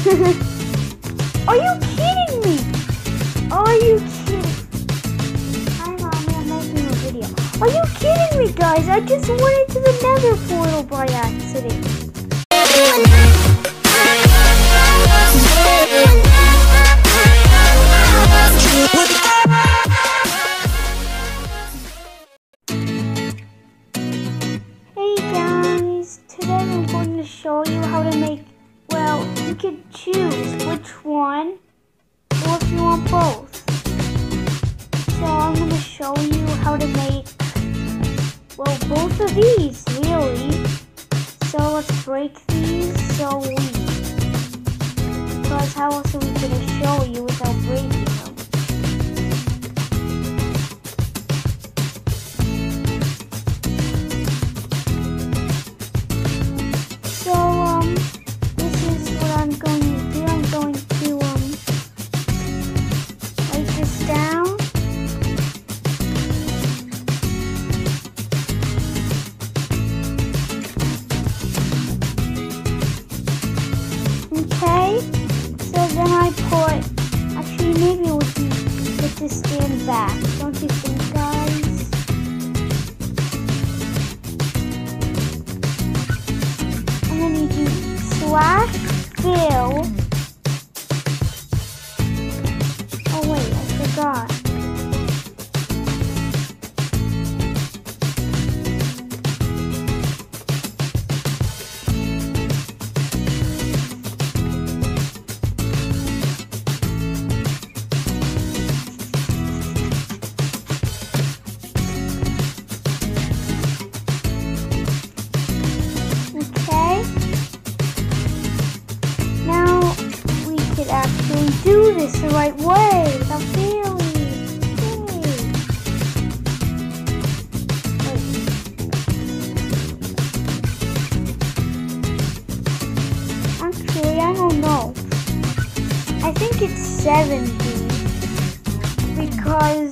Are you kidding me? Are you kidding? Hi mommy, I'm making a video. Are you kidding me guys? I just went into the nether portal by accident. Hey guys, today I'm going to show you how to make, well, you can choose which one or if you want both. So I'm going to show you how to make, well, both of these really. So let's break these because how else are we going to show you without breaking them? This is what I'm going to do. I'm going to write this down. Okay, so then I put, actually maybe it would be put this stand back, don't you think guys? And then you do /fill. Oh wait, I forgot. Actually do this the right way without failing. Actually, I don't know. I think it's 70 because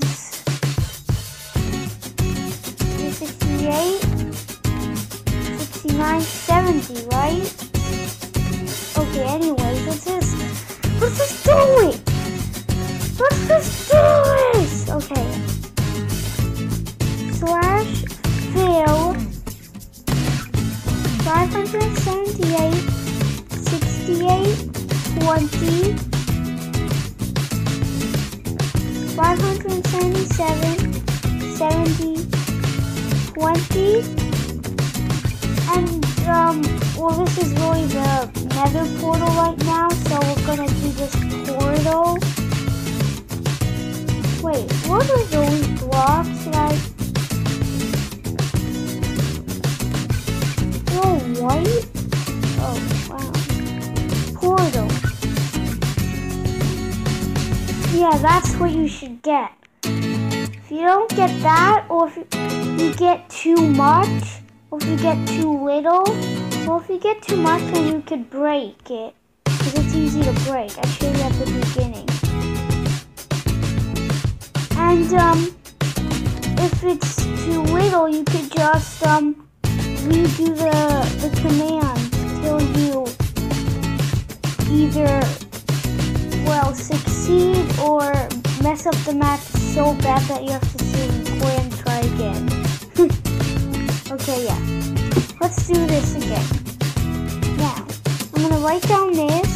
68, 69, 70, right? Okay, anyways, let's just do it! Let's just do this! Okay. /fill 578 68 20 577 70 20 and well, this is really the nether portal right now, so we're gonna do this portal. Wait, what are those blocks like? They're white? Oh, wow. Portal. Yeah, that's what you should get. If you don't get that, or if you get too much, or if you get too little, well, if you get too much, then you could break it, because it's easy to break. I showed you at the beginning. And if it's too little, you could just redo the command till you either, well, succeed or mess up the map so bad that you have to save and quit and try again. Okay, yeah. Let's do this again. Now, I'm going to write down this.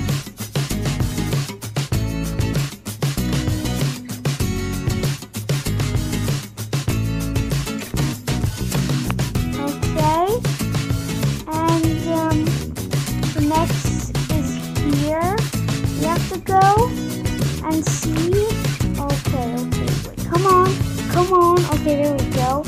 Okay. And the next is here. You have to go and see. Okay, wait. Come on. Okay, there we go.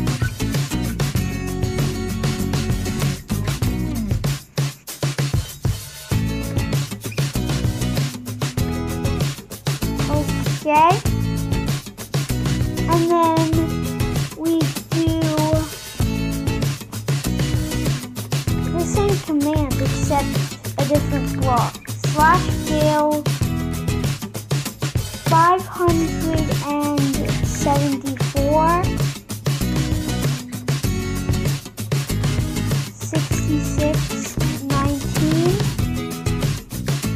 Okay, and then we do the same command except a different block. /fill 574 66 19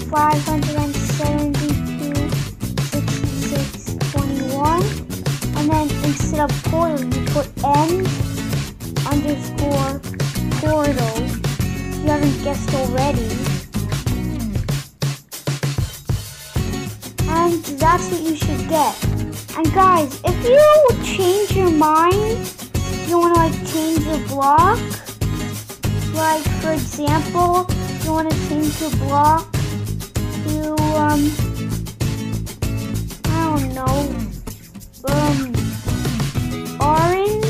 572, 66, 21. And then instead of portal, you put end underscore portal. If you haven't guessed already. And that's what you should get. And guys, if you change your mind, you want to like change your block. Like for example, you want to change your block to I don't know, orange.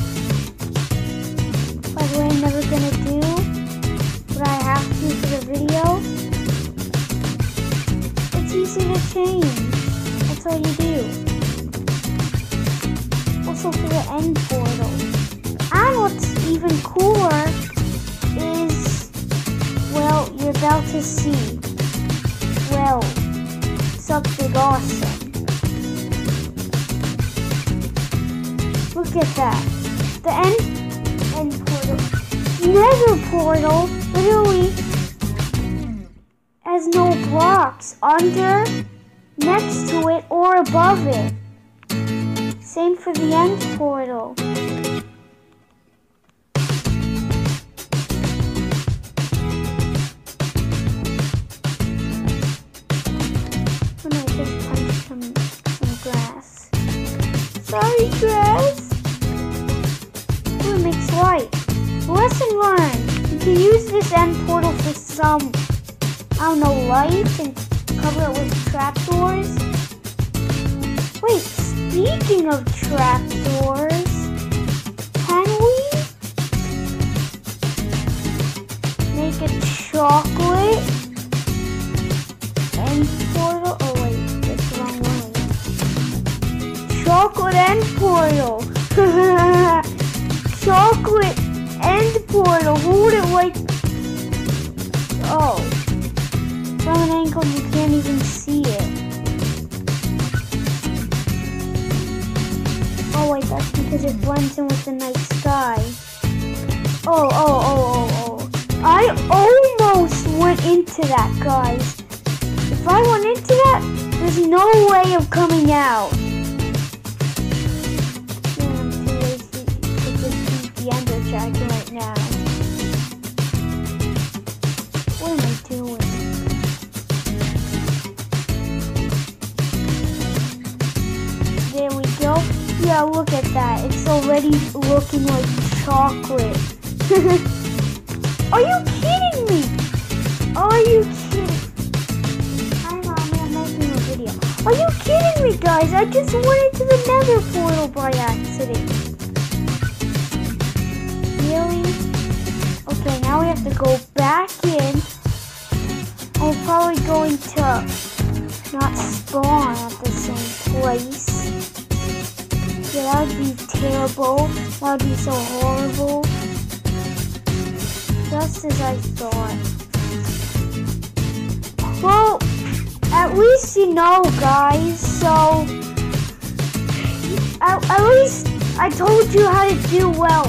By the way, I'm never gonna do, but I have to for the video. It's easy to change. That's all you do. Also for the end portal. And what's even cooler is, well, you're about to see. Well, something awesome. Look at that. The end portal. Nether portal literally has no blocks under, next to it, or above it. Same for the end portal. And I just punched some grass. Sorry, grass. Ooh, it makes light. Lesson learned. You can use this end portal for some, I don't know, lights and cover it with trapdoors. Wait, speaking of trapdoors, can we make a chocolate end portal? Oh wait, that's the wrong one. Chocolate end portal. Chocolate end portal. Hold it like, oh, from an angle you can't even see it. Oh wait, that's because it blends in with the night sky. Oh. I almost went into that, guys. If I went into that, there's no way of coming out. Yeah, I'm too lazy to just beat the ender dragon right now. What am I doing? There we go. Yeah, look at that. It's already looking like chocolate. Are you kidding me? Are you kidding? Hi, Mommy, I'm making a video. Are you kidding me, guys? I just went into the nether portal by accident. Really? Okay, now we have to go back in. I'm probably going to not spawn at the same place. Yeah, that would be terrible. That would be so horrible. Just as I thought. Well, at least you know, guys. So, at least I told you how to do well.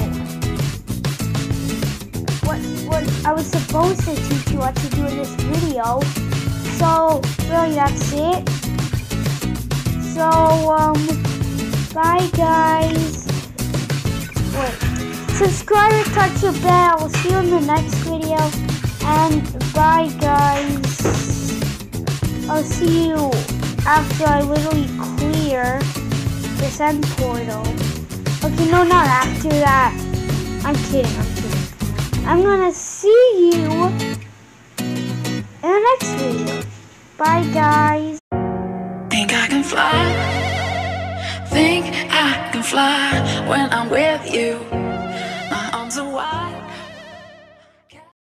What I was supposed to teach you what to do in this video. So, really, that's it. So, bye, guys. Wait. Subscribe and touch the bell. See you in the next video. And bye, guys. I'll see you after I literally clear this end portal. Okay, no, not after that. I'm kidding. I'm gonna see you in the next video. Bye, guys. Think I can fly. Think I can fly when I'm with you.